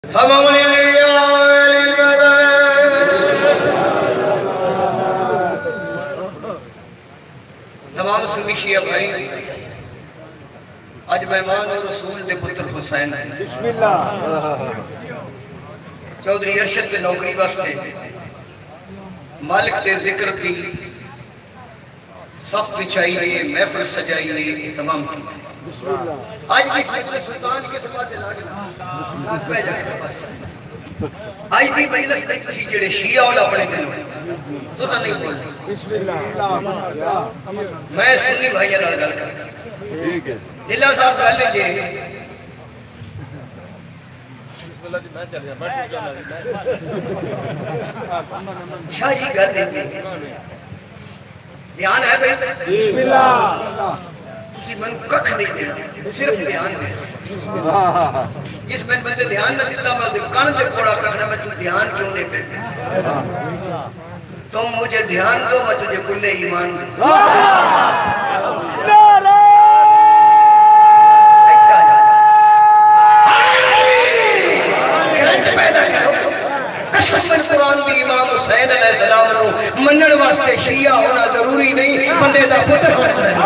تمام سنی شیعہ بھائی آج مہمان اور رسول دے پتر حسین ہیں بسم اللہ چودھری ارشد کے نوکری واسطے مالک دے ذکر کی صف بچائی ہے محفل سجائی ہے تمام کی آج کی مجلس سلطان کے سبا سے لاغ پہ جائے آج کی مجلس نہیں کسی جڑے شیعہ والا پڑے دل ہوئے تو نہ نہیں بولنے میں سنی بھائی اللہ گل کرتا اللہ صاحب گل لیجئے شاہ جی گل لیجئے دھیان ہے بھائی بسم اللہ تسی من ککھ نہیں دینا صرف دھیان دینا جس میں بندے دھیان نہ دیتا میں کان دے کوڑا کرنا میں تجھے دھیان کیوں نہیں پیتے تم مجھے دھیان دو میں تجھے کل ایمان دو قسم قرآن دی امام حسین علیہ السلام نو منن واسطے شیعہ ہونا ضروری نہیں بندے دا پتر ہونا ہے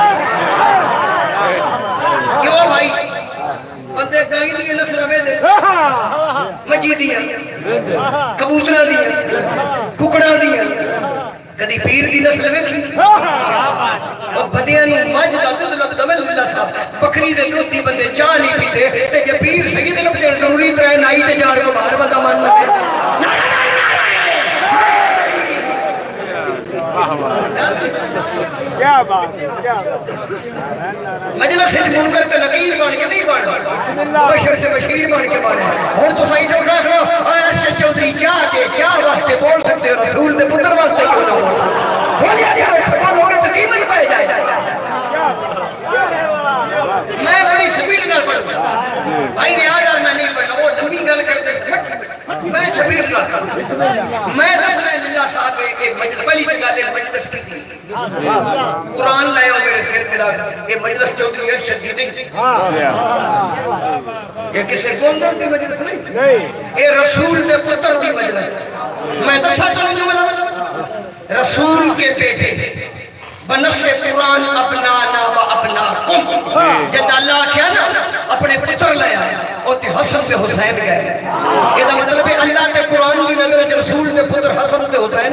کیوں بھائی بندے گائیں دی نسل میں دے مجیدی ہے کبوترہ دی ہے ککڑا دی ہے کدی پیر دی نسل میں کھی اور بدیاں نو مجد آتے تو لگ دمل اللہ صاحب بکری دے دودھ دی بندے چاہ نہیں پیتے تے کہ پیر سید لگ دے ضروری ترائے نائی تے چار کو باہر بندہ مان لگے کیا بات ہے مجلس سے منکر تے نقیر بان کے نہیں بان بشر سے بشیر بان کے بان اور تو صحیح جو رکھ لو ارشد چودھری چاہ کے چاہ واسطے بول سکتے رسول دے پتر واسطے کیوں نہ بولیا جائے فرمان ہوگے تو قیمت ہی پائے جائے میں بڑی سبیل گل پڑھوں بھائی ریاض میں نہیں پڑھنا وہ لمبی گل کرتے میں سبیل گل کروں میں دسنا اللہ صاحب ایک مجلس پہلی جگہ دے مجلس کسی قرآن لائے ہو میرے سر سے رکھ یہ مجلس چودھری ارشد دی نہیں یہ کسے گوندر دی مجلس نہیں یہ رسول دے پتر دی مجلس میں دسا چلوں گا رسول کے بیٹے بنصر قرآن اپنانا و اپناکم جد اللہ کیا نا اپنے پتر لیا اور تی حسن سے حسین گئے یہ دا مطلب ہے اللہ تے قرآن کی نظر رسول دے پتر حسن سے حسین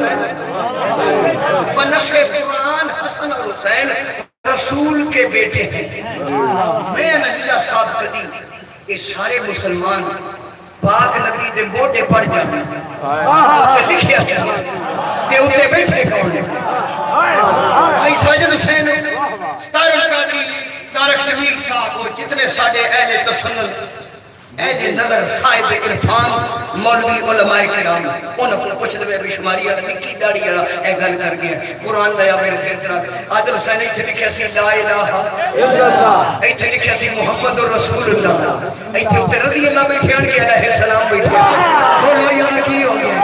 بنصر قرآن حسن اور حسین رسول کے بیٹے ہیں میں اللہ صاحب قدیم یہ سارے مسلمان پاک نبی دے موٹے پڑھ جانے لکھیا کیا کہ اسے بیٹھے کون بھائی ساجد حسین تارک قادری تارک شمیل صاحب کو جتنے ساڑے اہل تسنن اہل نظر صاحب عرفان مولوی علماء کرام ان اپنے پوچھتے ہوئے بھی شماری آدمی کی داڑی اے گل کر گیا قرآن لیا میرے سر تراک عادل حسین ایتھے لکھیا سی لا الہ الا اللہ ایتھے لکھیا سی محمد رسول اللہ ایتھے اتھے رضی اللہ بیٹھے آن کے علیہ السلام بیٹھے بولو یہاں کی ہو گیا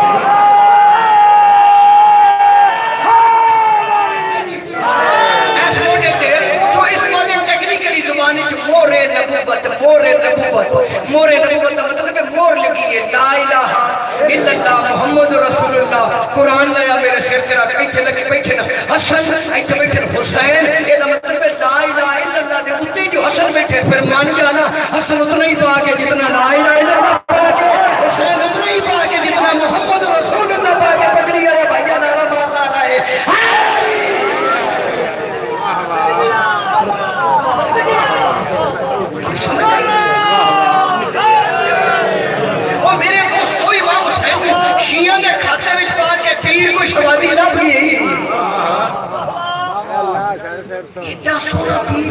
مور نبوت مطلب ہے مور لگی ہے لا الہ الا اللہ محمد رسول اللہ قرآن لیا میرے سر سے رکھ ایتھے لکھے بیٹھے نا حسن ایتھے بیٹھے حسین یہ مطلب ہے لا الہ الا اللہ دے اتنے جو حسن بیٹھے پھر مان جانا حسن اتنا ہی پاکے جتنا لا الہ الا اللہ پاکے حسین اتنا ہی پاکے جتنا محمد رسول اللہ پاکے پکڑی گئے بھائیہ نارا مارا رہا ہے شیعہ کے کھاتے میں پا کے پیر کو شوادی لب گئی اتنا سونا پیر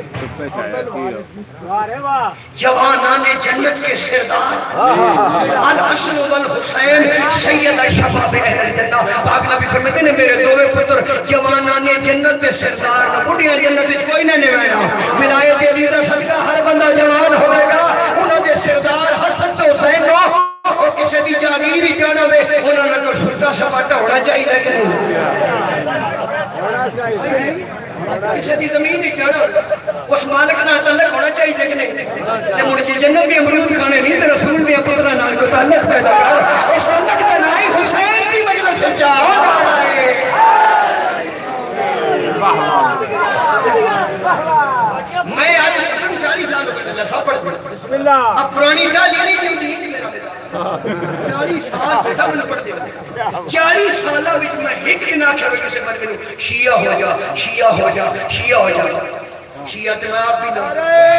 جوانان جنت کے سردار الحسن والحسین سید شباب اہل جنہ پاک نبی فرماتے ہیں میرے دوے پتر جوانان جنت کے سردار بڑھیا جنت کوئی نہ نوینا ولایت علیہ صدقہ ہر بندہ جوان ہوئے گا انہوں نے سردار حسن تو حسین نو اور کسی دی جاگیر ہی جانا ہوئے انہوں نے تو سلطہ سباٹا ہونا چاہیے لیکن کسی دی زمین نہیں چڑھ اس مالک نہ تعلق ہونا چاہیے کہ نہیں تے مڑ کے جنت دی امرود کھانے نہیں تے رسول دے پتراں نال کو تعلق پیدا کر اس تعلق دا نام حسین دی مجلس وچ آؤ میں آج 40 سال ہو گئے اللہ صاحب پڑھ دوں بسم اللہ اب پرانی ڈالی نہیں دی میرا 40 سال بیٹا میں پڑھ دیا 40 سالہ وچ میں ایک دن آکھیا کسے بندے نوں شیعہ ہو جا شیعہ ہو جا شیعہ ہو جا شیعہ تے میں آپ بھی نہ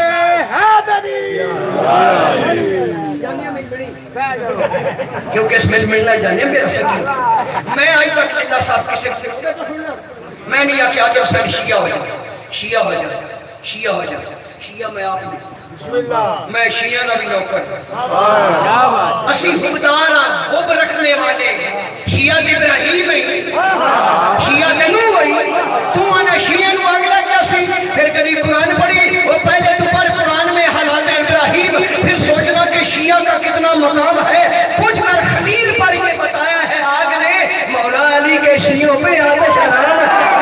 کیونکہ اس میں ملنا جانے میرا سنگی میں آئی تک اللہ صاحب کسے میں نہیں آکھیا آج حسین شیعہ ہو جا شیعہ ہو جا شیعہ ہو جا شیعہ میں آپ نہیں میں شیعہ نہ بھی نوکر اسی حکمدار حب رکھنے والے شیعہ ابراہیم ہے شیعہ نوح ہے تو آنا شیعہ نو اگلا کیا سی پھر کبھی قرآن پڑھی وہ پہلے تو پڑھ قرآن میں حالات ابراہیم پھر سوچنا کہ شیعہ کا کتنا مقام ہے پوچھ کر خلیل پر یہ بتایا ہے آگ نے مولا علی کے شیعوں پہ آتے کرام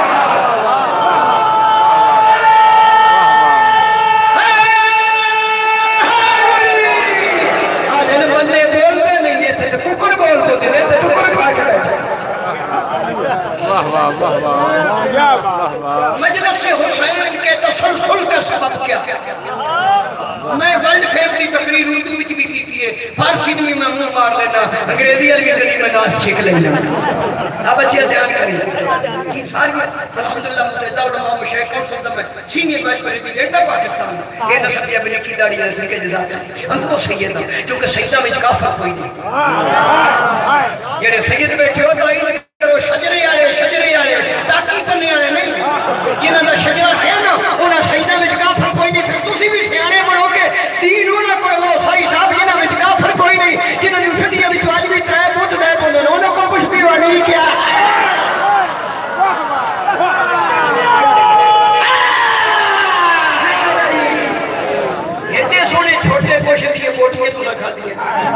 مجلس حسین کے تسلسل کا سبب کیا میں ورلڈ فیملی تقریر اردو وچ بھی کی ہے فارسی میں منہ مار لینا انگریزی عربی دلی میں ناز سیکھ لینا اب اچھا دھیان کریں جی ساری الحمدللہ متحدہ علماء مشیخ اور صدم ہے سینئر وائس پریزیڈنٹ ہے پاکستان یہ نصبیہ بلی کی داڑھی نظر کے جزاک ہم کو سیدہ کیونکہ سیدہ وچ کا فرق ہوئی نہیں جڑے سید بیٹھے ہو تائی کرو شجرے آئے تاکی کرنے آئے نہیں جنہاں دا شجرہ ہے نا انہاں سیدہ وچ کا فرق کوئی نہیں پھر تسی بھی سیانے بڑھو کے دین انہاں کوئی وہ صحیح صاحب جنہاں وچ کا فرق کوئی نہیں جنہاں نے شڈیاں وچ آج بھی ترائے بہت دے بولے انہاں کو پوچھتی والی کیا اتنے سونے چھوٹے کوشش یہ بوٹیاں تو لکھا دیئے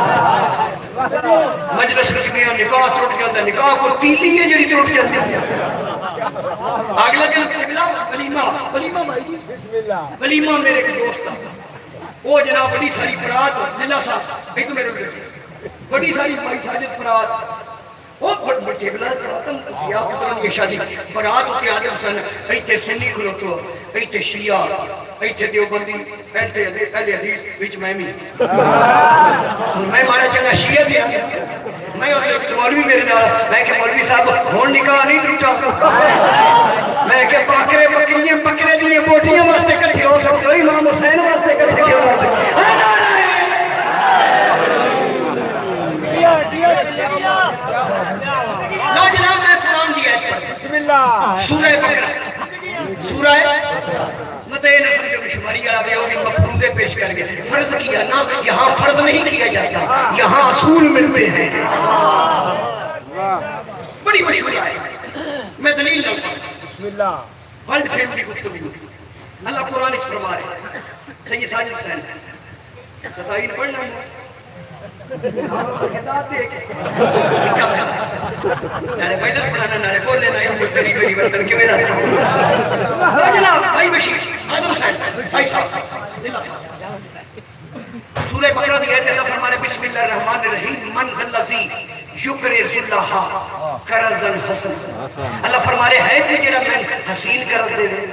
مجلس رچ گیا نکاح ٹوٹ جاتا نکاح کو تیلی ہے جڑی ٹوٹ جاتی ہے اگلا دن قبلہ ولیمہ بھائی ولیمہ میرے ایک دوست تھا وہ جناب بڑی ساری برات للہ صاحب ایک تو میرے بڑی ساری بھائی ساجد برات وہ بڑی قبلہ براتم سیاہ پتران یہ شادی برات ہوتی آدم سن ایتے سنی کھلوتو ایتے شیعہ ایتے دیوبندی ایتے اہل حدیث وچ میں مانا چنگا شیعہ دیا میں اسے ایک مولوی میرے نال میں کہ مولوی صاحب ہون نکاح نہیں ٹوٹا میں کہ باکرے بکریاں بکرے دیئے بوٹیاں واسطے کٹھے ہو سکتے ہو امام حسین واسطے کٹھے کیوں ہوتے لا جناب میں قرآن دیا بسم اللہ سورہ بقرہ سورہ مدعے نصر جو شماری عربی ہوگی مفروضے پیش کر گئے فرض کیا نا یہاں فرض نہیں کیا جاتا یہاں اصول ملتے ہیں بڑی مشہور آئے میں دلیل لگتا ہوں بسم اللہ ورلڈ فیملی گفتگو اللہ قرآن اچھ فرما رہے سید ساجد حسین ستائین پڑھنا نارے پہلس پڑھانا نارے بولنے نائیں مجھتری کوئی برطن کے میرا جناب بھائی بشیر آدم صاحب سائی صاحب سورہ بقرہ دی آیت اللہ فرمارے بسم اللہ الرحمن الرحیم من ذلذی یقرض اللہ قرضا حسن اللہ فرمارے ہے کہ جڑا میں حسین قرض دے دے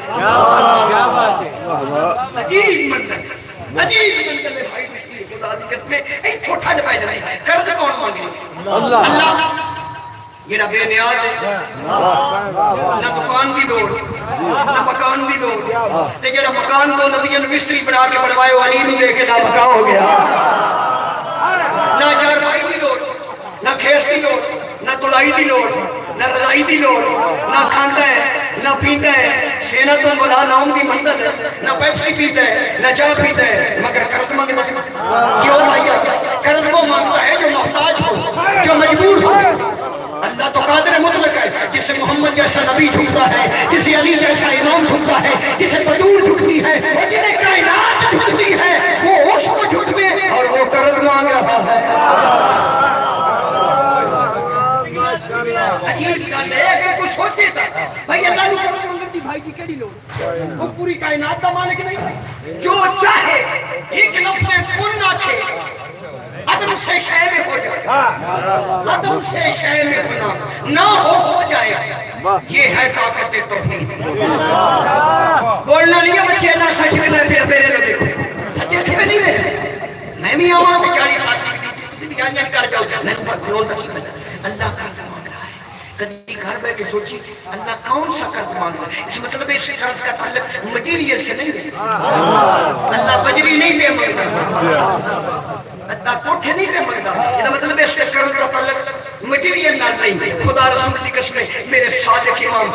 عجیب منزل عجیب منزل بھائی میں ایک چھوٹا جب آئے جانے قرض کون مانگے اللہ جڑا بے نیاز ہے نہ دکان بھی لوڑ نہ مکان بھی لوڑ تے جڑا مکان کو نبیان مستری بنا کے بڑھوائے وہ علی دے کے نہ مکان ہو گیا نہ چار بھائی بھی لوڑ نہ کھیس دی لوڑ نہ تلائی دی لوڑ نہ رضائی دی لوڑ نہ کھانتا ہے نہ پیتا ہے سینہ تو بلا نام کی مندر ہے نہ پیپسی پیتا ہے نہ چاہ پیتا ہے مگر قرض مانگتا ہے کیوں بھائی قرض وہ مانگتا ہے جو محتاج ہو جو مجبور ہو اللہ تو قادر مطلق ہے جسے محمد جیسا نبی جھکتا ہے جسے علی جیسا امام جھکتا ہے جسے بدور جھکتی ہے اور جنہیں کائنات جھکتی ہے وہ اس کو جھکتے اور وہ قرض مانگ رہا ہے عجیب گل ہے اگر کوئی سوچے تھا بھائی اللہ نے کی کیڑی لوڑ وہ پوری کائنات دا مالک نہیں جو چاہے ایک لفظ کن آکھے عدم سے شے میں ہو جائے عدم سے شے میں ہونا نہ ہو جائے یہ ہے طاقت توحید بولنا نہیں ہے بچے اللہ سچ میں پھر میرے نہ دیکھو سچے تھے میں نہیں میرے میں بھی آواز 40 سال کی جان کر جاؤ میں اوپر کھلون تک اللہ کا مانگ رہا ہے کدی گھر بیٹھ کے سوچی اللہ کون سا قرض مانگ رہا ہے اس مطلب اس قرض کا تعلق مٹیریل سے نہیں ہے اللہ بجری نہیں دے مانگتا اللہ کوٹھے نہیں دے مانگتا یہ مطلب اس کے قرض کا تعلق مٹیریل نہ نہیں خدا رسول کی قسم میرے صادق امام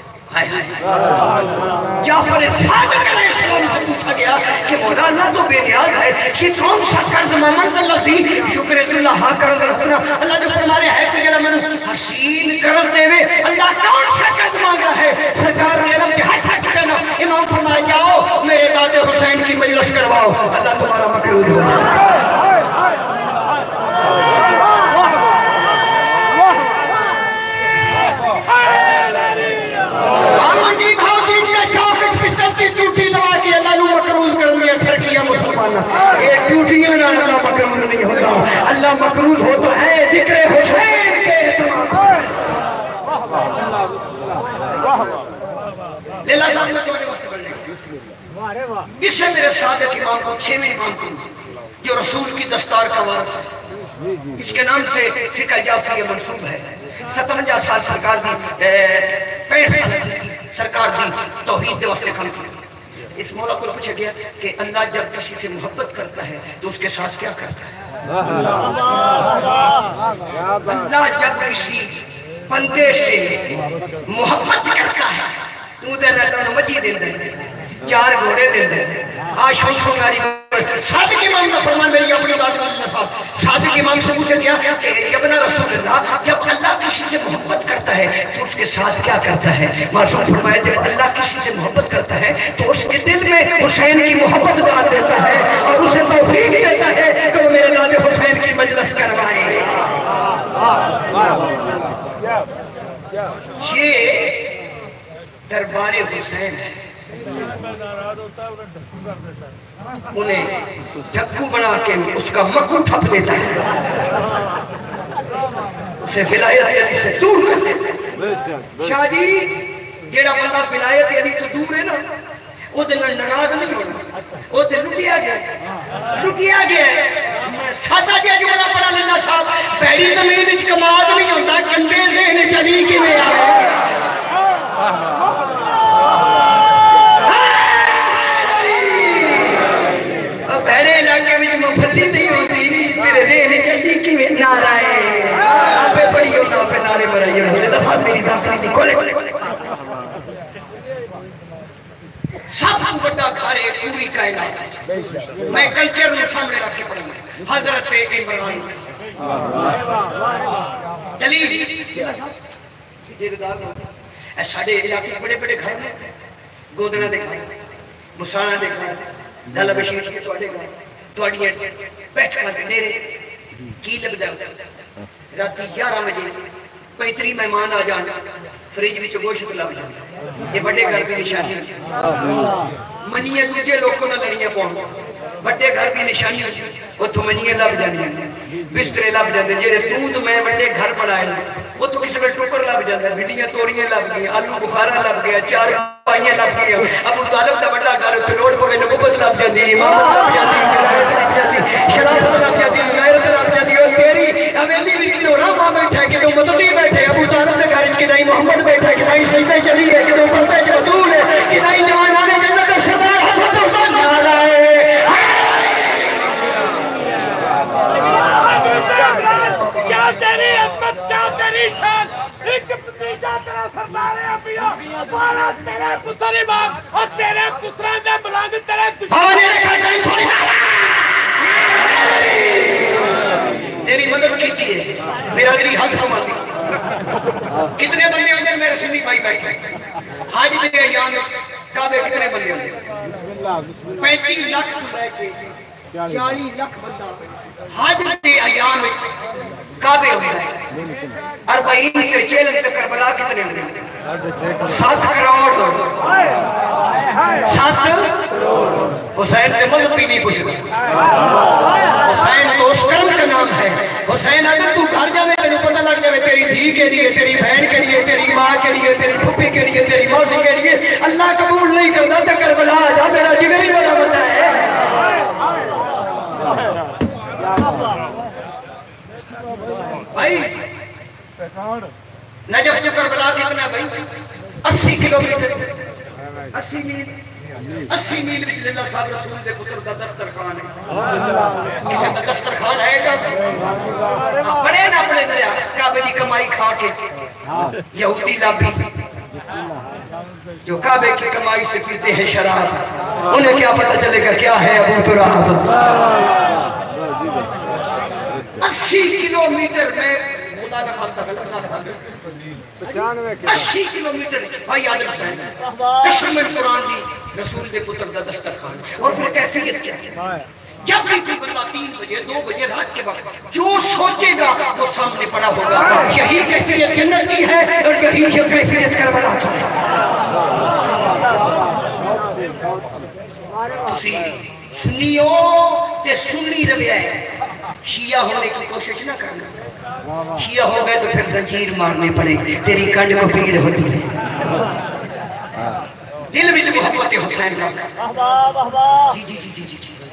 جعفر صادق علیہ السلام سے پوچھا گیا کہ مولا اللہ تو بے نیاز ہے یہ کون سا قرض مانگ اللہ سی شکر اللہ قرض رسنا اللہ جو فرما رہے ہے کہ جڑا میں حسین قرض دے وے اللہ کون سا قرض مانگ رہا ہے سرکار نے علم کے ہاتھ دینا امام فرمائے جاؤ میرے دادے حسین کی مجلس کرواؤ اللہ تمہارا مقروض ہوگا اللہ مقروض ہوتا ہے ذکر حسین کے اعتماد لیلہ صاحب نے تمہارے واسطے بڑھنے اس سے میرے صادق امام کو 6ویں امام کو جو رسول کی دستار کا وارث ہے اس کے نام سے فقہ جعفریہ منصوب ہے 57 سال سرکار دی 65 سال سرکار دی توحید دے واسطے کام کی اس مولا کو پوچھا گیا کہ اللہ جب کسی سے محبت کرتا ہے تو اس کے ساتھ کیا کرتا ہے اللہ جب کسی بندے سے محبت کرتا ہے تو دے اللہ مجید دے دے 4 گھوڑے دے دے آشان سنگاری صادق امام کا فرمان میری اپنی بات کرنا صاحب صادق امام سے پوچھا گیا کہ ابن رسول اللہ جب اللہ کسی سے محبت کرتا ہے تو اس کے ساتھ کیا کرتا ہے معصوم فرمایا جب اللہ کسی سے محبت کرتا ہے تو اس کے دل میں حسین کی محبت ڈال دیتا ہے اور اسے توفیق دیتا ہے کہ وہ میرے دادے حسین کی مجلس کروائے یہ دربار حسین ہے انہیں جھکو بنا کے اس کا مکو ٹھپ دیتا ہے اسے ولایت علی سے دور کر دیتا ہے شاہ جی جیڑا بندہ ولایت علی تو دور ہے نا وہ دن ناراض نہیں ہونا وہ دن لٹیا گیا سادہ جی جملہ پڑھا لینا صاحب پیڑی زمین وچ کماد نہیں ہوتا گندے ذہن چلی کی میں بھڑے علاقے میں مفتی نہیں ہوتی میرے ذہن چلی کی میں نعرہ ہے آپ پڑھی ہو نا پہ نعرے برائی ہو لے دفعہ میری داخلی دی کھولے سب بڑا گھارے پوری کائنات میں کلچر میں سامنے رکھ کے پڑھوں حضرت عمران دلیل ساڑھے علاقے بڑے بڑے گھر میں گودنا دکھائیں مسانہ دکھائیں ڈالا بشیر کے توڑیاں بیٹھ کر میرے کی لگ جاؤ راتی 11 بجے 35 مہمان آ جانا فریج بھی گوشت لگ جانا یہ بڑے گھر کی نشانی منیاں تجھے لوگوں نہ لڑیاں پہنچ بڑے گھر کی نشانی وہ تو منیاں لگ جانے بسترے لگ جانے جیڑے دودھ میں بڑے گھر پڑھائے وہ تو کسی میں ٹوکر لگ جانے بھنڈیاں توریاں لگ گئی آلو بخارا لگ گیا 4 پائیاں لگ گیا ابو طالب دا بڑا گھر اتنے روڈ پہ نبوت لگ جاندی امامت لگ جاندی ولایت لگ جاندی شرافت لگ جاندی غیرت لگ جاندی اور تیری حویلی بھی کتوں راما بیٹھا ہے کتوں مدلی بیٹھے ابو طالب دے گھر کتائی محمد بیٹھا ہے کتائی سجدے چلی ہے کتوں پردے چ بدول ہے کتائی جوانان جنت سردار حضرت عثمان نعرہ کیا تیری عظمت کیا تیری شان ایک بتیجا تیرا سردار انبیاء وارث تیرے پتر امام اور تیرے پتران دے بلند تیرے دشمن تیری مدد کیتی ہے برادری حق ہماری کتنے بندے ہوندے میرے سنی بھائی بیٹھے حج دے ایام کعبے کتنے بندے ہوندے 35 لاکھ لے کے 40 لاکھ بندہ حج دے ایام کعبے ہوندے 40 کے چیلن تے کربلا کتنے ہوندے 7 کروڑ 7 حسین کے مذہبی نہیں پوچھتا حسین تو اس کرم کا نام ہے حسین اگر تو گھر جاوے تیرے پتہ لگ جاوے تیری دھی کے لیے تیری بہن کے لیے تیری ماں کے لیے تیری پھپھی کے لیے تیری موسی کے لیے اللہ قبول نہیں کرتا تو کربلا آ جا میرا جگر ہی بڑا بڑا ہے بھائی نجف جو کربلا کتنا بھائی 80 کلومیٹر 80 میل 80 میل بچ اللہ صاحب رسول دے پتر دا دسترخوان ہے کسی دا دسترخوان ہے گا بڑے نہ بڑے دریا کعبے دی کمائی کھا کے یہودی لابی جو کعبے کی کمائی سے پیتے ہیں شراب انہیں کیا پتہ چلے گا کیا ہے ابو تراب 80 کلومیٹر میں خدا کا خاصہ غلط نہ خدا 80 کلومیٹر بھائی آدم حسین قسم قرآن دی رسول دے پتر دا دسترخوان اور پھر کیفیت کیا ہے جب بھی کوئی بندہ 3 بجے 2 بجے رات کے وقت جو سوچے گا وہ سامنے پڑا ہوگا یہی کیفیت جنت کی ہے اور یہی کیفیت کربلا کی ہے تسی سنیو تے سنی رویہ ہے شیعہ ہونے کی کوشش نہ کرنا شیعہ ہو گئے تو پھر زنجیر مارنے پڑے تیری کنڈ کو پیڑ ہوتی ہے دل وچ محبت حسین رکھ جی جی جی جی جی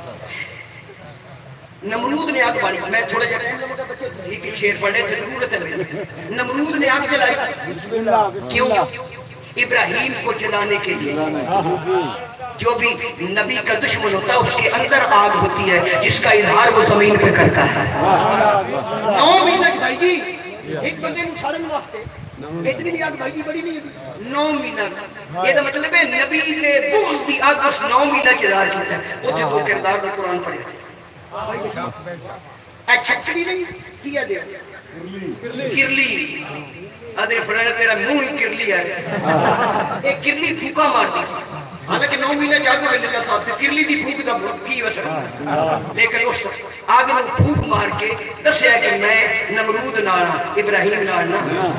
نمرود نے آگ بالی میں تھوڑا جاتا بچے ایک شیر پڑھے تھے ضرورت ہے نمرود نے آگ جلائی کیوں ابراہیم کو جلانے کے لیے جو بھی نبی کا دشمن ہوتا ہے اس کے اندر آگ ہوتی ہے جس کا اظہار وہ زمین پہ کرتا ہے 9 مہینہ بھائی جی ایک بندے نو ساڑن واسطے اتنی بھی آگ بھائی جی بڑی نہیں ہوتی 9 مہینہ یہ تو مطلب ہے نبی نے بغض دی آگ اس 9 مہینہ کے اظہار کیتا ہے وہ جو 2 کردار میں قرآن پڑھے اچھا چلی نہیں کیا دیا کرلی آدھر فرائنہ تیرا منہ ہی کرلی ہے ایک کرلی پھوکا مار دی حالانکہ 9 مہینہ چاہتے ہیں اللہ صاحب سے کرلی دی پھوک دا کی وسط لیکن اس آگ میں پھوک مار کے دسیا کہ میں نمرود نارا ابراہیم نارا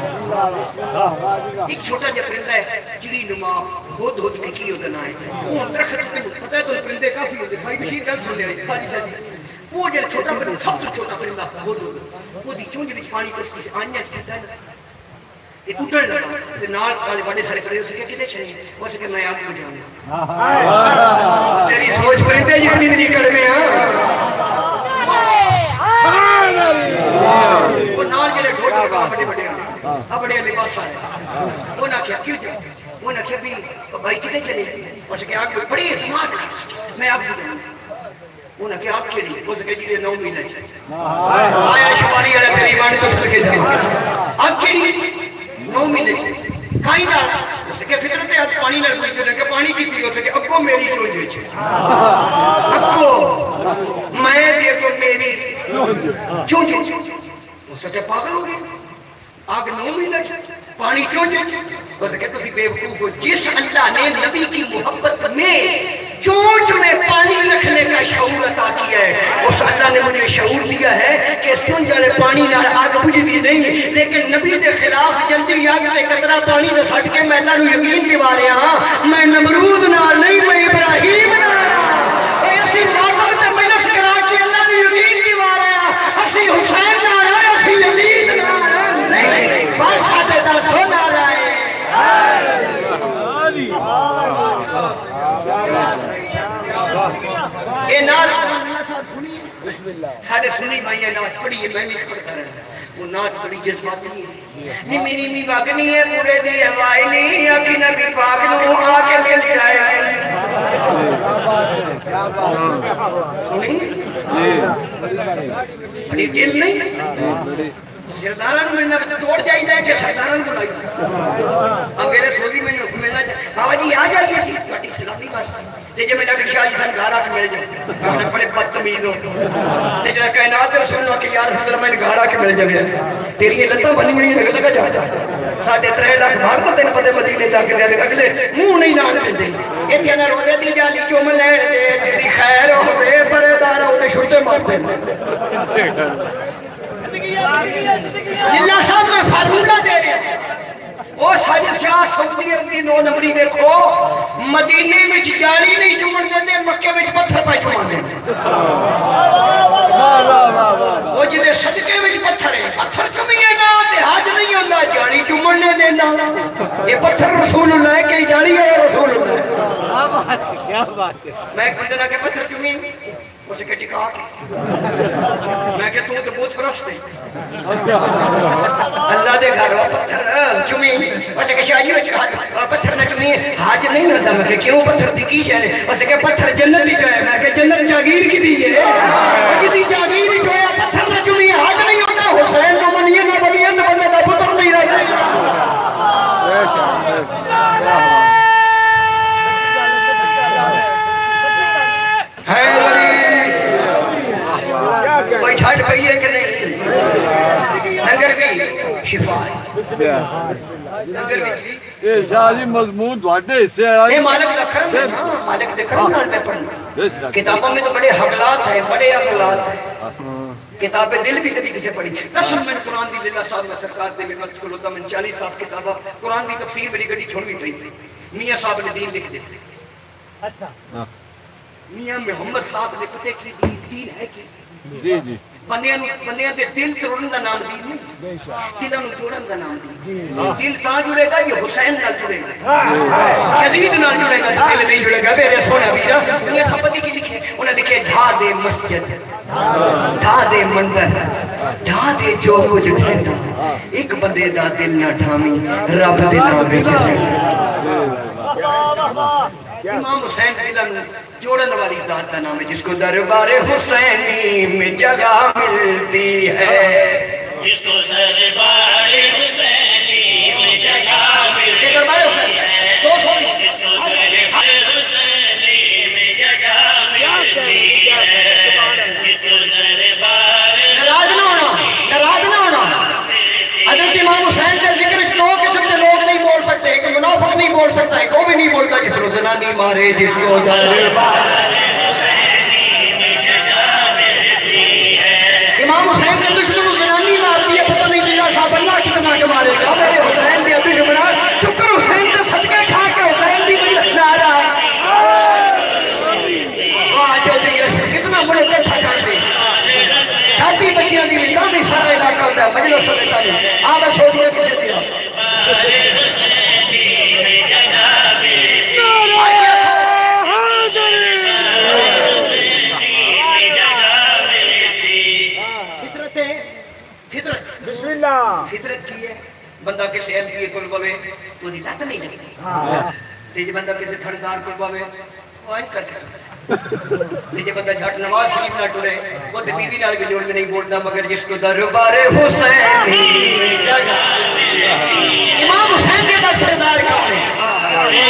ایک چھوٹا جا پرندہ ہے چڑی نما ہود ہود کے کی ہوتا نہ ہے وہ درخت سے پتہ ہے تو پرندے کافی ہوتے بھائی بشیر گل سن لے رہے خالی ساتھی وہ جو چھوٹا پرندہ سب سے چھوٹا پرندہ ہود ہود وہ دی چونج وچ پانی کو اس کی آنیا کہتا ہے ایک اٹھڑ لگا تو نال والے بڑے سارے کھڑے ہو سکے کدھر چلے وہ سکے میں آپ کو جاؤں تیری سوچ پرندے جتنی نہیں کر میں وہ نال جلے ڈھوٹ لگا بڑے بڑے بڑے لباس آئے وہ نہ کیا کیوں جاؤں وہ نہ کیا بھی بھائی کدھر چلے وہ سکے آپ کو بڑی اعتماد میں آپ کو جاؤں وہ نہ کیا آپ کھڑی وہ سکے جیلے 9 مہینہ چلے آیا شماری ہے تیری مانی تو سکے جاؤں آپ کھڑی 9 مہینے کھائی ڈال اس کے فطرت ہے پانی نہ کوئی جو کہ پانی پیتی ہو سکے اگو میری سوچ وچ اگو میں دیکھو میری چونچ اس کے پاگل ہو گئے آگ 9 مہینے پانی چونچ اس کے تسی بے وقوف ہو جس اللہ نے نبی کی محبت میں چونچ میں پانی رکھنے کا شعور عطا کیا ہے اس اللہ نے مجھے شعور دیا ہے کہ چونچ والے پانی نال آگ بجھدی نہیں لیکن نبی دے خلاف جلدی آگ تے قطرہ پانی دے سٹ کے میں اللہ نو یقین دیوا رہا ہاں میں نمرود نال نہیں میں ابراہیم نال ایسی واقعہ تے مجلس کرا کے اللہ نو یقین دیوا رہا اسی حسین نال اسی یزید نال نہیں بس ساڈے دا سونا رہا ہے اے نعت ساڑھے سنی بھائیہ نعت پڑھی ہے میں بھی پڑھتا رہا وہ نعت بڑی جذباتی ہے نیمی نیمی باگنی ہے پورے دی ہوائی نہیں آکی نبی پاک نو آکے کے لئے آئے سنی بڑی دل نہیں سرداران ملنا توڑ جائی جائے کہ سرداران بلائی اب میرے سوزی میں ملنا چاہے بابا جی آ جائیے سی بڑی سلامی بات تے جو میں ڈاکٹر شاہ جی سن گھارا کے مل جائے بڑے بدتمیز ہو تے جو کائنات ہے رسول اللہ کہ یا رسول اللہ میں گھارا کے مل جائے تیری یہ لتاں بنی ہوئی لگ لگا جا ساڑھے 3 لاکھ بھار کو تین پتے مدینے جا کے دے اگلے منہ نہیں نان دے دیں یہ تھی انا رو دے دی جالی چوم لین دے تیری خیر ہو دے پردار ہو دے شرطے مار دے اللہ صاحب میں فارمولہ دے رہے ہیں وہ ساجد شاہ سعودی عرب دی 9 نمبری دیکھو مدینے میں جالی نہیں چومن دے مکے میں پتھر پہ چومن دے وہ جدے صدقے میں پتھر ہے پتھر چومیے نا تے حج نہیں ہوندہ جالی چومن نے دینا یہ پتھر رسول اللہ ہے کہ جالی ہے رسول اللہ ہے کیا بات ہے میں ایک بندے نہ کہ پتھر چومی اسے کہ ٹکا کے میں کہ تو بہت پرست ہے اللہ دے گھر وہ پتھر چومی اسے کہ شاہی ہو چکا پتھر نہ چومی حاج نہیں ہوتا میں کہ کیوں پتھر دکھی جائے اسے کہ پتھر جنت ہی جائے میں کہ جنت جاگیر کی دیئے جدی جاگیر ہی جائے پتھر نہ چومی حاج نہیں ہوتا حسین تو منیے نہ بنیے تو بندے کا پتھر نہیں رہتا کوئی جھٹ پئی ہے کہ نہیں لنگر بھی شفا ہے لنگر بھی یہ شاہی مضمون دھواٹے حصے یہ آئی مالک دا کرم ہے نا مالک دا کرم نال میں پڑھنا کتابوں میں تو بڑے حقلات ہیں بڑے اخلاط ہیں کتابیں دل بھی کبھی کسے پڑھی قسم میں قرآن دی للہ صاحب میں سرکار دے میں مجھ کو لوتا میں 40 صاحب کتابہ قرآن دی تفسیر میری گڑی چھوڑ بھی پئی میاں صاحب نے دین لکھ دیتے اچھا میاں محمد صاحب نے پتے کی دین ہے کہ جی جی بندیاں دے دل توڑن دا نام دین نہیں دلوں نوں جوڑن دا نام دین دل تاں جڑے گا یہ حسین نال جڑے گا یزید نال جڑے گا دل نہیں جڑے گا میرے سونا ویرا یہ سب کی لکھے انہاں لکھے ڈھا دے مسجد ڈھا دے مندر ڈھا دے جو کچھ ٹھنڈا ایک بندے دا دل نہ ڈھامی رب دے نام وچ امام حسین دلوں جوڑن والی ذات کا نام ہے جس کو دربار حسینی میں جگہ ملتی ہے جس کو دربار حسینی میں جگہ ملتی ہے دربار حسینی دو سو جس کو دربار حسینی میں جگہ ملتی ہے جس کو دربار ناراض نہ ہونا حضرت امام حسین کے ذکر دو قسم کے لوگ نہیں بول سکتے ایک منافق نہیں بول سکتا ہے کوئی بھی نہیں بولتا جس کو زنانی مارے جس کو دربار امام حسین کے دشمن زنانی مار دیا پتہ نہیں لگا صاحب اللہ کتنا کے مارے گا میرے حسین کے دشمن شکر حسین کے صدقے کھا کے حسین بھی بڑی نارا واہ چودھری ارشد کتنا ملک اکٹھا کر دے شادی بچیاں دی بھی بھی سارا علاقہ ہوتا ہے مجلس سمجھتا نہیں آپ سوچ میں کسے دیا فطرت کی ہے بندہ کسی ایم پی کو لگوے تو دی لات نہیں لگتی تیجے بندہ کسی تھڑدار کو لگوے وہ آئین کر کے تیجے بندہ جھٹ نواز شریف نہ ٹورے وہ تے بیوی نال بھی جوڑ میں نہیں بولتا مگر جس کو دربار حسینی میں جگہ امام حسین کے دا سردار کون ہے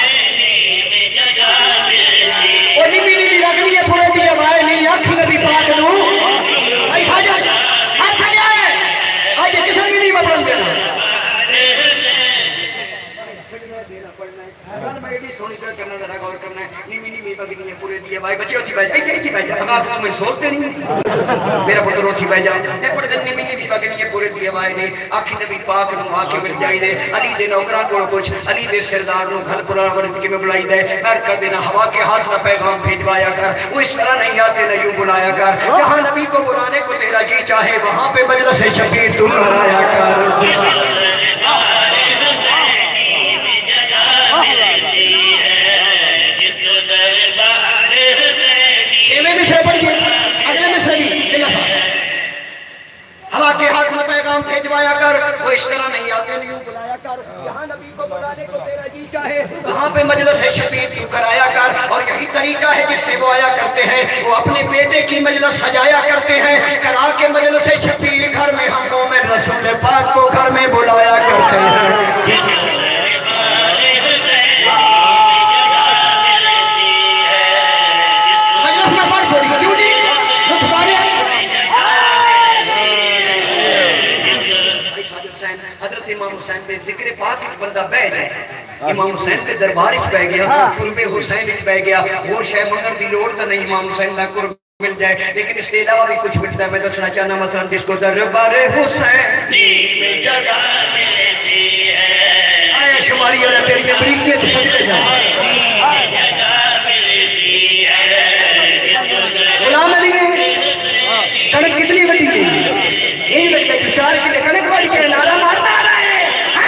وہ نیمی نیمی لگنی ہے پورے دی آوائے نہیں آنکھ نبی پاک نو ایسا جا ہاتھ چلے آئے آج کسی بھی نہیں مطلب دینا سونی طرح کرنا ذرا غور کرنا ہے نیمی نیمی بگنی ہے پورے دی آوائے بچے ہوتی بیجا ایتھی بیجا اگر آپ کو میں سوچتے نہیں میرا پتر ہوتی بیجا اے پڑے دن نیمی نیمی بگنی ہے پورے دی آوائے نہیں آنکھ نبی پاک نو آنکھ مل جائی دے علی دے نوکران کو کچھ علی دے سردار نو گھر پرانا ورد کے میں بلائی دے بیر کر دینا ہوا کے ہاتھ نہ پیغام بھیجوایا کر وہ اس طرح نہیں آتے نہ یوں بلایا کر جہاں نبی کو بلانے کو تیرا جی چاہے وہاں پہ مجلس شبیر تم کرایا کر اگلے میں سری دلہ صاحب ہوا کے ہاتھ میں پیغام بھیجوایا کر وہ اس طرح نہیں آتے نہیں بلایا کر یہاں نبی کو بلانے کو تیرا جی چاہے وہاں پہ مجلس شبیر کیوں کرایا کر اور یہی طریقہ ہے جس سے وہ آیا کرتے ہیں وہ اپنے بیٹے کی مجلس سجایا کرتے ہیں کرا کے مجلس شبیر گھر میں ہم قوم رسول پاک کو گھر میں بلایا کرتے ہیں امام حسین دے ذکر پاک ایک بندہ بہ جائے امام حسین دے دربار اچ بہ گیا قرب حسین اچ بہ گیا اور شے منگن دی لوڑ تے نہیں امام حسین دا قرب مل جائے لیکن اس کے علاوہ بھی کچھ ملتا ہے میں دسنا چاہنا مثلا جس کو دربار حسین میں جگہ ملتی ہے شماری والا تیری امریکیت صدقے جاؤں غلام علی کڑک کتنی بڑی ہے یہ لگتا ہے کہ 4 کلے کڑک بڑی کے نعرہ مارنا آ رہا ہے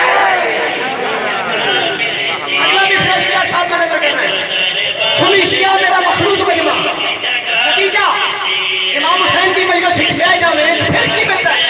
اگلا مصرع ضلع صاحب میں نظر کرنا ہے سنی شیعہ میرا مخلوط مجمع نتیجہ امام حسین کی مجلس سے آئے جا میں پھر کی بہتا ہے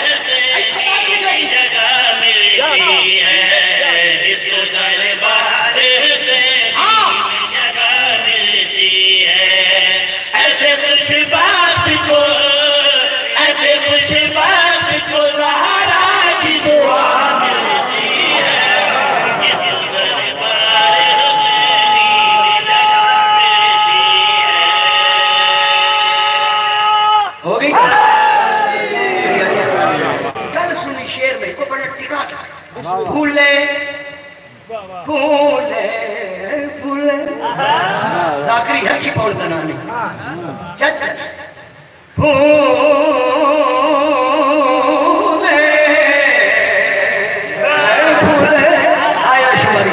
بھولے بھولے بھولے ذاکری ہتھی پاؤں تنانی چچ بھولے بھولے آیا شماری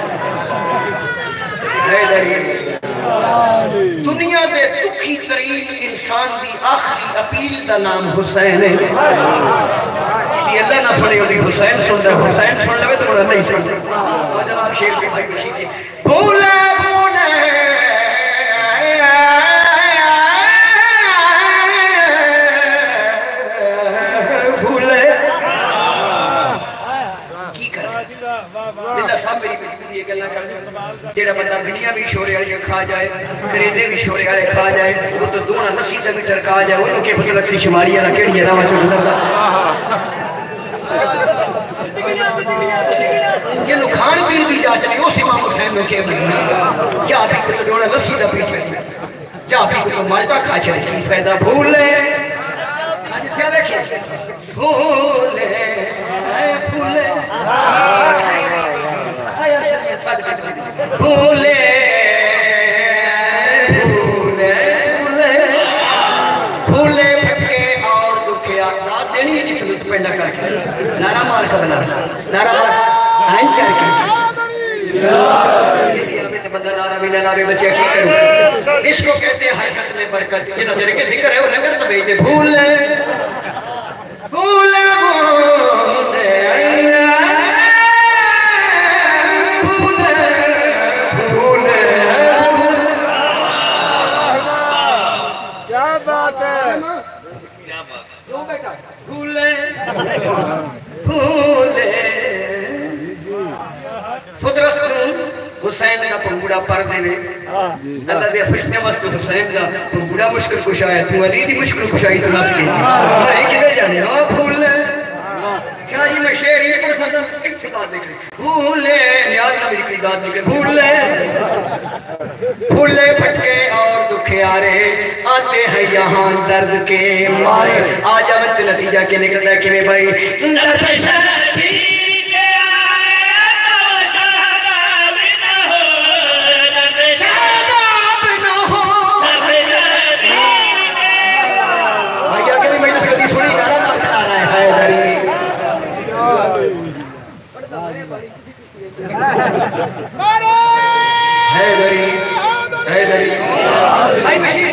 دنیا دے دکھی ترین انسان دی آخری اپیل دا نام حسین ہے یہ اللہ نہ سنے ہوتی حسین سن رہا حسین سن لگے تو اللہ ہی سن اور جناب شیر بھی بھائی بشی تھی بھولے بھولے بھولے کی کر اللہ صاحب میری بہتری یہ گلنا کر جیڑا بندہ بھنیاں بھی شورے آلے کھا جائے کریدے بھی شورے آلے کھا جائے وہ تو دونا نسی میٹر کھا جائے وہ کے پتہ لکسی شماری ہے کیڑی ہے راوہ چو گزر دا یہ کھان پین دی جا چلی اس امام حسین میں کہہ بھئی جا بھی کو تو ڈوڑا لسی دا پیچ میں جا بھی کو تو مالٹا کھا چلی کی فیضا بھولے آج سے دیکھیں بھولے بھولے بھولے بھولے بھولے پھٹکے اور دکھے آتا دینی ہے جتنے پینڈا کر کے نارا مار کا بنا نارا مار آئین کر کے یہ بھی ہمیں تو بندہ نارا بھی نارا بچے کی کروں اس کو کہتے ہیں حرکت میں برکت یہ نظر کے ذکر ہے وہ نگر تو بیٹے بھولے بھولے بھولے بھولے فدرستون حسین کا پنگوڑا پر دے میں اللہ دے فرشتے واسطے حسین کا پنگوڑا مشکل کش آیا تو علی دی مشکل کش آئی تو ناس گئی اور ایک دے جانے بھولے کیا جی میں شعر یہ پڑھ سکتا ایک سے داد دیکھ رہے بھولے نیاز نہ میری کئی داد نکلے بھولے بھولے پھٹکے اور دکھے آرے آتے ہیں یہاں درد کے مارے آج آمد نتیجہ کے نکلتا ہے کہ میں بھائی در پیشہ پیر کے آئے توجہ بھی نہ ہو در پیشہ بھی نہ ہو در پیشہ پیر کے بھائی آگے بھی مجلس کتی سنی نارا مار کر آ رہا ہے حیدری حیدری حیدری بھائی مشید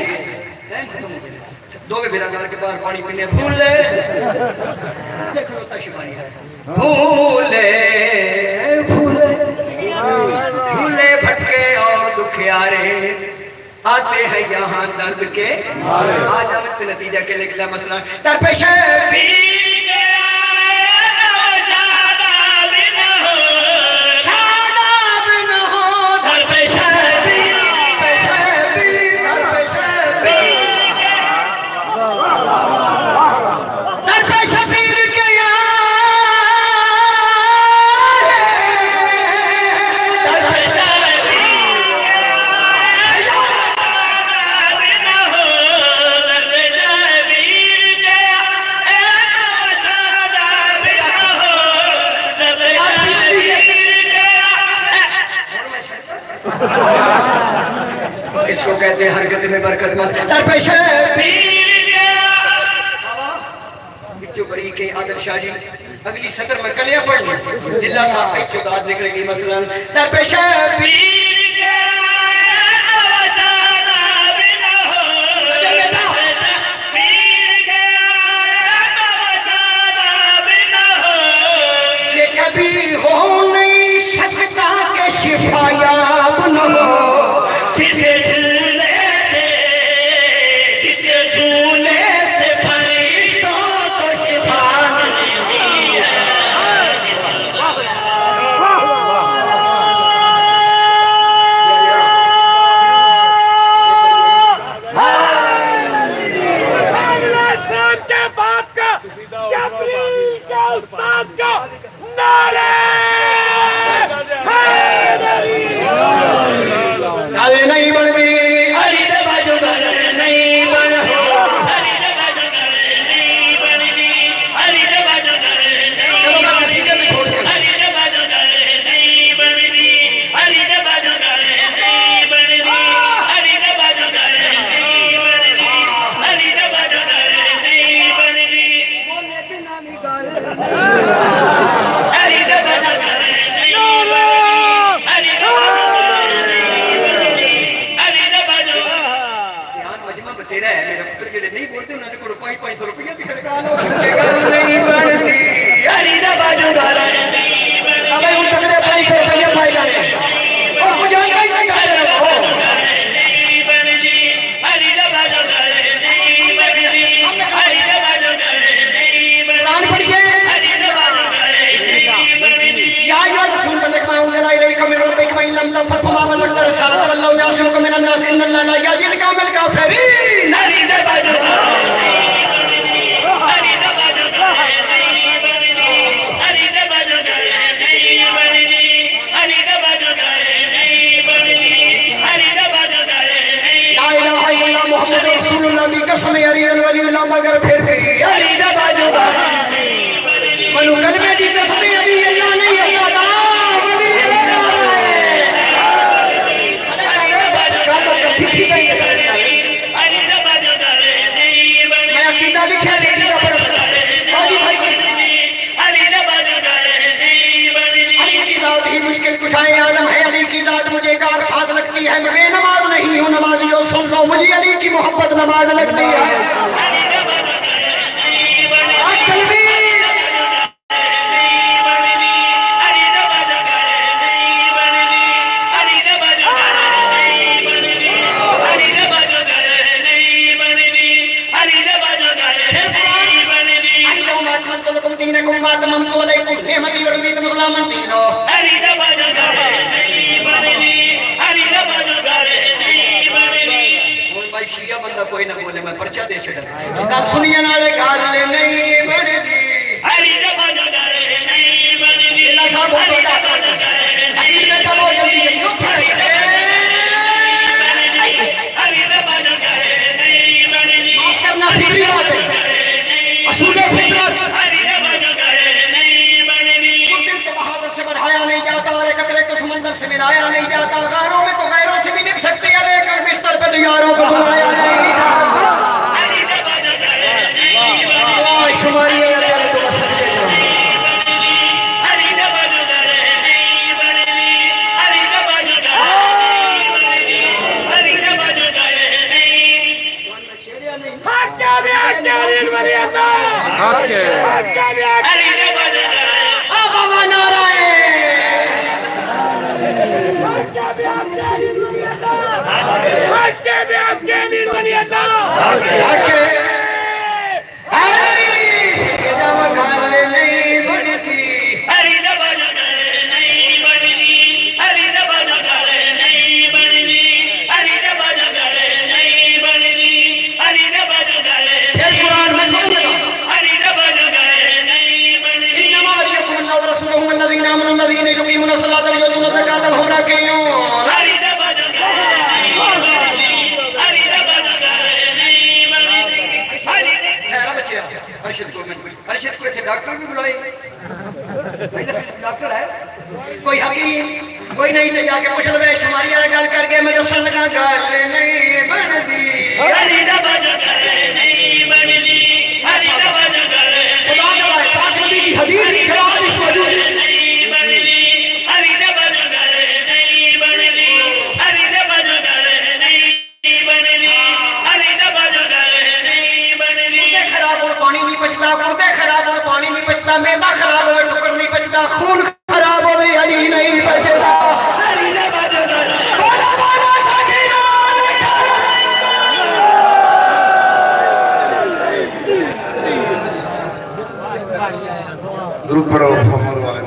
دو میں بیرا گال کے باہر پانی پینے بھولے دیکھ لو تا شماری ہے بھولے بھولے بھولے بھٹکے اور دکھے آرے آتے ہیں یہاں درد کے آج آمد نتیجہ کے نکلا مسئلہ در پیشہ پیر کے آئے شادہ بھی نہ ہو شادہ بھی نہ ہو در پیشہ پیر پیشہ پیر در پیشہ پیر در پیشہ پیر کے آئے در پیشہ اس کو کہتے ہیں حرکت میں برکت مت در پیشہ پیر گیا بچو بریک لکھے عادل شاہ جی اگلی سطر میں کلیاں پڑھ لیں دلہ صاحب ایک چوداد نکلے گی مثلا در پیش پیر کے وچانا بنا ہو پیر کے وچانا بنا ہو یہ کبھی ہو نہیں سکتا کہ شفا یاب نہ ہو جس کے مگر پھر بھی علی دا باجو دا منو کلمے دی قسم علی اللہ نہیں اللہ دا ولی میں عقیدہ لکھا دے دی علی کی ذات ہی مشکل کشائے عالم ہے علی کی ذات مجھے کار ساز لگتی ہے میں بے نماز نہیں ہوں نمازی اور سن لو مجھے علی کی محبت نماز لگتی ہے شیعہ بندہ کوئی نہ بولے میں پرچہ دے چھڑا گل سنیا نالے گال نہیں بن دی علی دا باجو گالے نہیں بن دی اللہ صاحب کو ڈاکا علی میں چلو جلدی جلدی اٹھ علی دا باجو گالے نہیں بن دی معاف کرنا فکری بات ہے اصول فطرت علی دا باجو گالے نہیں بن دی دل تو بہادر سے بڑھایا نہیں جاتا اور قطرے کو سمندر سے ملایا نہیں جاتا غاروں میں تو غیروں سے بھی نکھ سکتے ہیں لیکن بستر پہ دیاروں کو بلایا نہیں جاتا شماری تو ارشد کو ڈاکٹر بھی بلائے ڈاکٹر ہے کوئی حکیم کوئی نہیں تو جا کے پوچھ لو شماری والا گل کر کے میں دسن لگا گل نہیں بن دی علی دا باجو گل نہیں بن دی علی دا باجو گل خدا دا درود پڑھو محمد